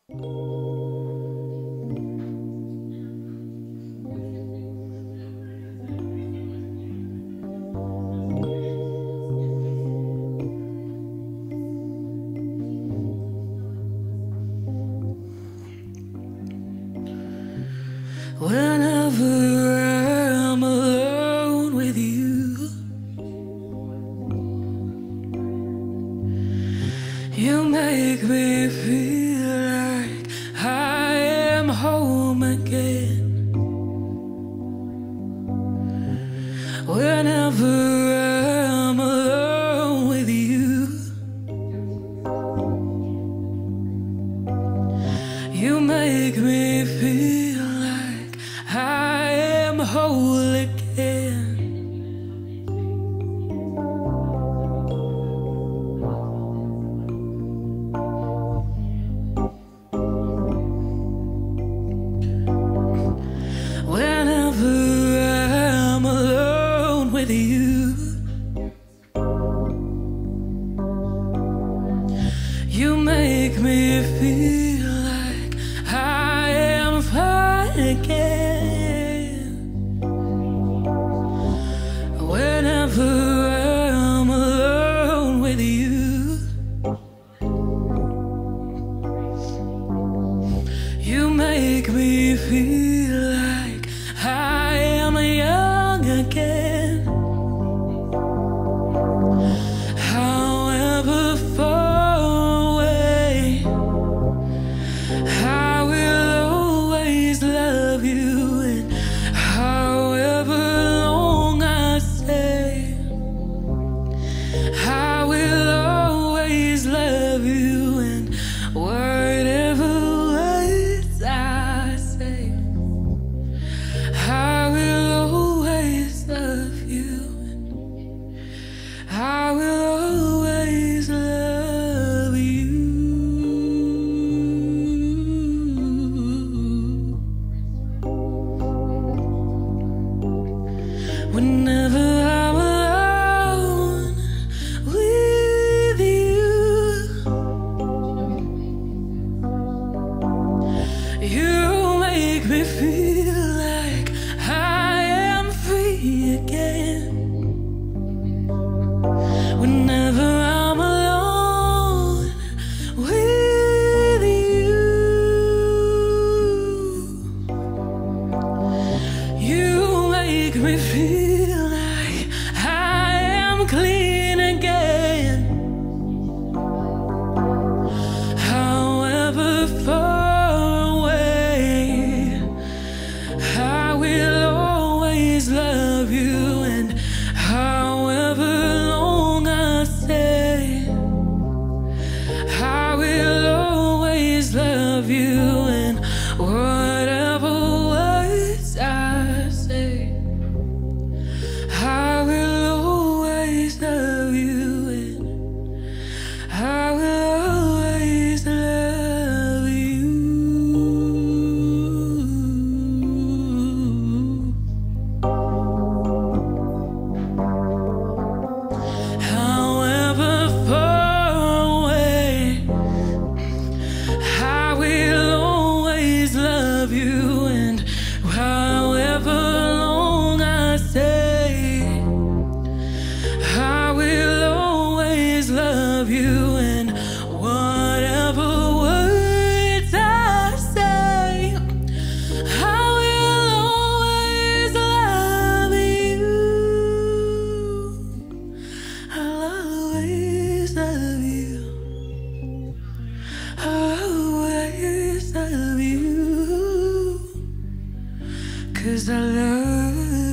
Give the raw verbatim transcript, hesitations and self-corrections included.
Whenever I'm alone with you, you make me feel like I am home again. Whenever I'm alone with you, you make me feel like I am whole again. Whenever I'm alone with you, you make me feel like I am fine again. Whenever I'm alone with you, you make me feel like I am young again. However far away, I will always love you, and however long I stay, I will always love you, and whatever words I say, I will always love you, and I will always love you. Whenever I'm alone with you, you make me feel like I am free again. Whenever I'm alone with you, you make me feel like I am clean again. However far away, I will always love you, and however long I stay, I will always love you, and whatever words I say, I will always love you, and I will always love you. However far away, I will always love you, and however long I stay, I will always love you, and whatever words I say, I will always love you. I'll always love you. I'll always love you, 'cause I love